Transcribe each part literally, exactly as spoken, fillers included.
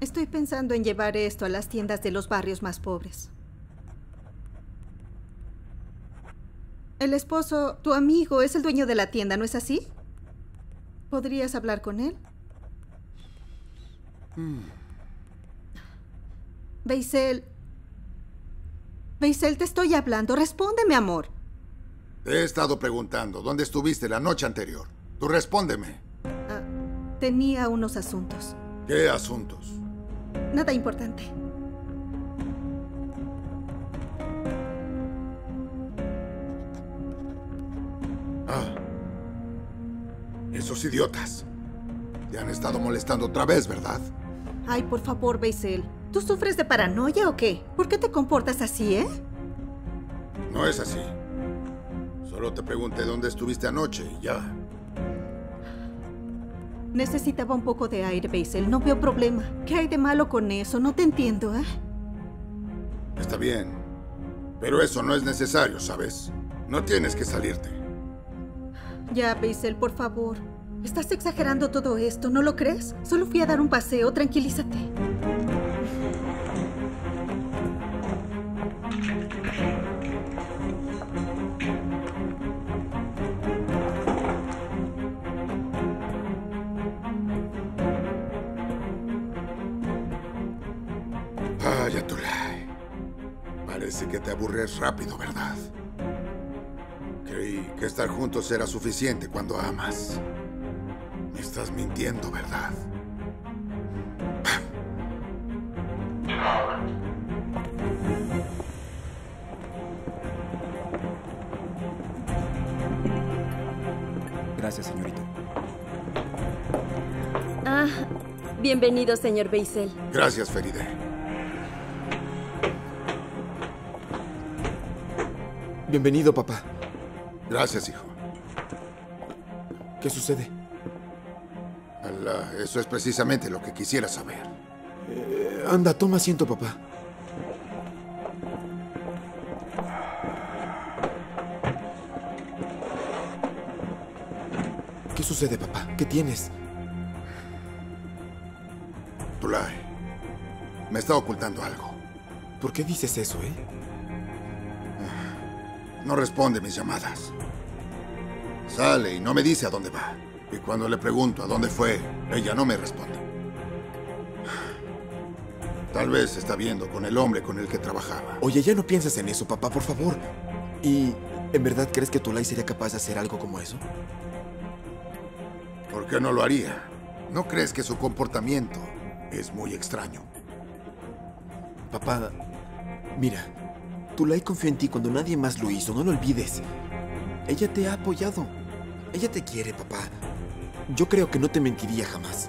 Estoy pensando en llevar esto a las tiendas de los barrios más pobres. El esposo, tu amigo, es el dueño de la tienda, ¿no es así? ¿Podrías hablar con él? Mm. Beisel. Beisel, te estoy hablando. Respóndeme, amor. Te he estado preguntando dónde estuviste la noche anterior. Tú respóndeme. Ah, tenía unos asuntos. ¿Qué asuntos? Nada importante. Ah. Esos idiotas. Te han estado molestando otra vez, ¿verdad? Ay, por favor, Beisel. ¿Tú sufres de paranoia o qué? ¿Por qué te comportas así, eh? No es así. Solo te pregunté dónde estuviste anoche y ya. Necesitaba un poco de aire, Beisel. No veo problema. ¿Qué hay de malo con eso? No te entiendo, ¿eh? Está bien. Pero eso no es necesario, ¿sabes? No tienes que salirte. Ya, Beisel, por favor. Estás exagerando todo esto, ¿no lo crees? Solo fui a dar un paseo. Tranquilízate. Ayatollah. Parece que te aburres rápido, ¿verdad? Creí que estar juntos era suficiente cuando amas. Me estás mintiendo, ¿verdad? Gracias, señorita. Ah, bienvenido, señor Beisel. Gracias, Feride. Bienvenido, papá. Gracias, hijo. ¿Qué sucede? Alá, eso es precisamente lo que quisiera saber. Eh, anda, toma asiento, papá. ¿Qué sucede, papá? ¿Qué tienes? Tulay, me está ocultando algo. ¿Por qué dices eso, eh? No responde mis llamadas. Sale y no me dice a dónde va. Y cuando le pregunto a dónde fue, ella no me responde. Tal vez está viendo con el hombre con el que trabajaba. Oye, ya no pienses en eso, papá, por favor. ¿Y en verdad crees que Tulay sería capaz de hacer algo como eso? ¿Por qué no lo haría? ¿No crees que su comportamiento es muy extraño? Papá, mira, Tulay confió en ti cuando nadie más lo hizo, no lo olvides. Ella te ha apoyado. Ella te quiere, papá. Yo creo que no te mentiría jamás.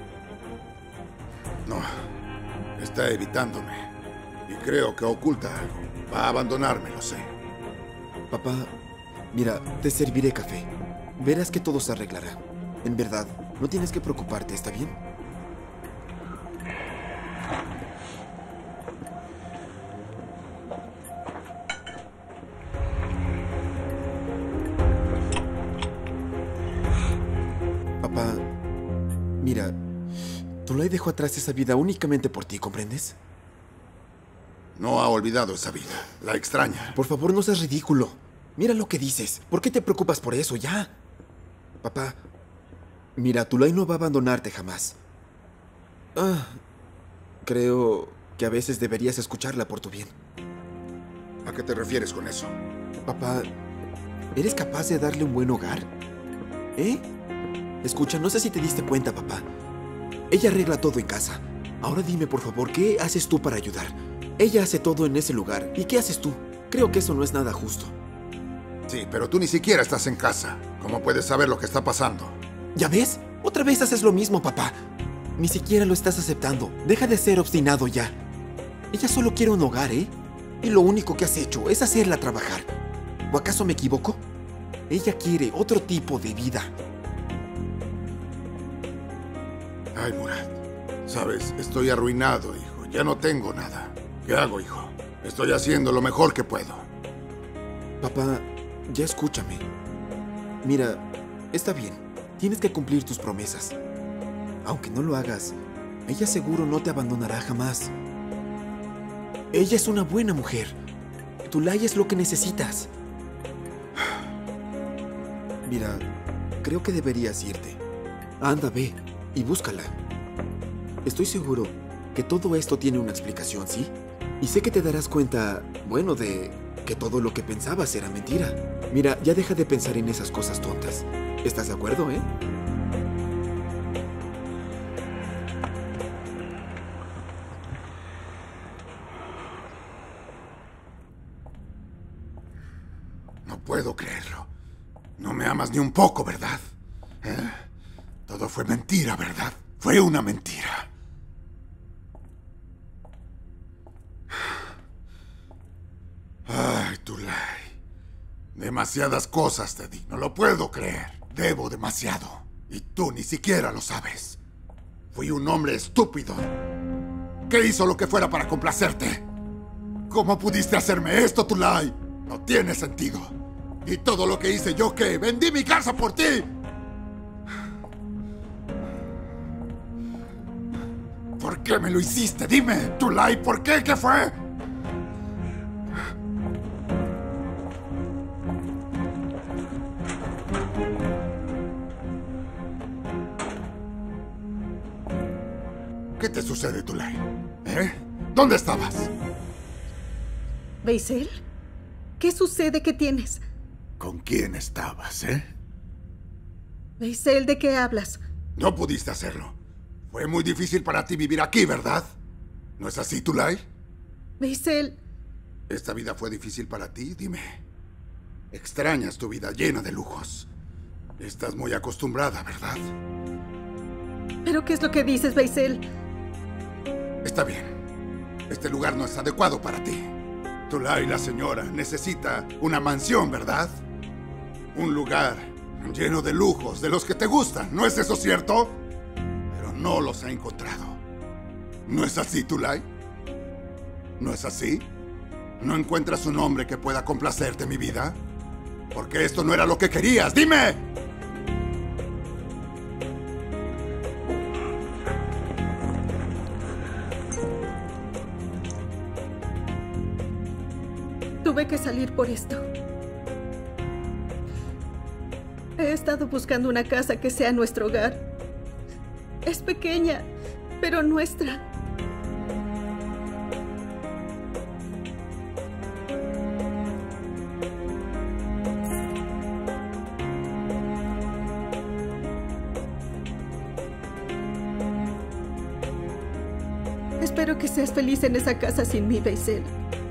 No, está evitándome. Y creo que oculta algo. Va a abandonarme, lo sé. Papá, mira, te serviré café. Verás que todo se arreglará. En verdad, no tienes que preocuparte, ¿está bien? Papá, mira, Tulay dejó atrás esa vida únicamente por ti, ¿comprendes? No ha olvidado esa vida. La extraña. Por favor, no seas ridículo. Mira lo que dices. ¿Por qué te preocupas por eso? Ya. Papá, mira, Tulay no va a abandonarte jamás. Ah, creo que a veces deberías escucharla por tu bien. ¿A qué te refieres con eso? Papá, ¿eres capaz de darle un buen hogar? ¿Eh? Escucha, no sé si te diste cuenta, papá. Ella arregla todo en casa. Ahora dime, por favor, ¿qué haces tú para ayudar? Ella hace todo en ese lugar. ¿Y qué haces tú? Creo que eso no es nada justo. Sí, pero tú ni siquiera estás en casa. ¿Cómo puedes saber lo que está pasando? ¿Ya ves? Otra vez haces lo mismo, papá. Ni siquiera lo estás aceptando. Deja de ser obstinado ya. Ella solo quiere un hogar, ¿eh? Y lo único que has hecho es hacerla trabajar. ¿O acaso me equivoco? Ella quiere otro tipo de vida. Ay, Murad. Sabes, estoy arruinado, hijo. Ya no tengo nada. ¿Qué hago, hijo? Estoy haciendo lo mejor que puedo. Papá, ya escúchame. Mira, está bien. Tienes que cumplir tus promesas. Aunque no lo hagas, Ella seguro no te abandonará jamás. Ella es una buena mujer. Tulay es lo que necesitas. Mira, creo que deberías irte. Anda, ve y búscala. Estoy seguro que todo esto tiene una explicación, ¿sí? Y sé que te darás cuenta, bueno, de que todo lo que pensabas era mentira. Mira, ya deja de pensar en esas cosas tontas. ¿Estás de acuerdo, eh? No puedo creerlo. No me amas ni un poco, ¿verdad? ¿Eh? Todo fue mentira, ¿verdad? Fue una mentira. Ay, Tulay. Demasiadas cosas te di. No lo puedo creer. Debo demasiado. Y tú ni siquiera lo sabes. Fui un hombre estúpido. ¿Qué hizo lo que fuera para complacerte? ¿Cómo pudiste hacerme esto, Tulay? No tiene sentido. ¿Y todo lo que hice yo qué? ¡Vendí mi casa por ti! ¿Por qué me lo hiciste? Dime, Tulay, ¿por qué? ¿Qué fue? ¿Qué te sucede, Tulay? ¿Eh? ¿Dónde estabas? ¿Baisel? ¿Qué sucede? ¿Qué tienes? ¿Con quién estabas, eh? Baisel, ¿de qué hablas? No pudiste hacerlo. Fue muy difícil para ti vivir aquí, ¿verdad? ¿No es así, Tulay? Baisel... ¿Esta vida fue difícil para ti? Dime. Extrañas tu vida llena de lujos. Estás muy acostumbrada, ¿verdad? ¿Pero qué es lo que dices, Baisel? Está bien. Este lugar no es adecuado para ti. Tulay, la señora, necesita una mansión, ¿verdad? Un lugar lleno de lujos, de los que te gustan. ¿No es eso cierto? Pero no los ha encontrado. ¿No es así, Tulay? ¿No es así? ¿No encuentras un hombre que pueda complacerte, mi vida? Porque esto no era lo que querías. ¡Dime! Tuve que salir por esto. He estado buscando una casa que sea nuestro hogar. Es pequeña, pero nuestra. Espero que seas feliz en esa casa sin mí, Baisel.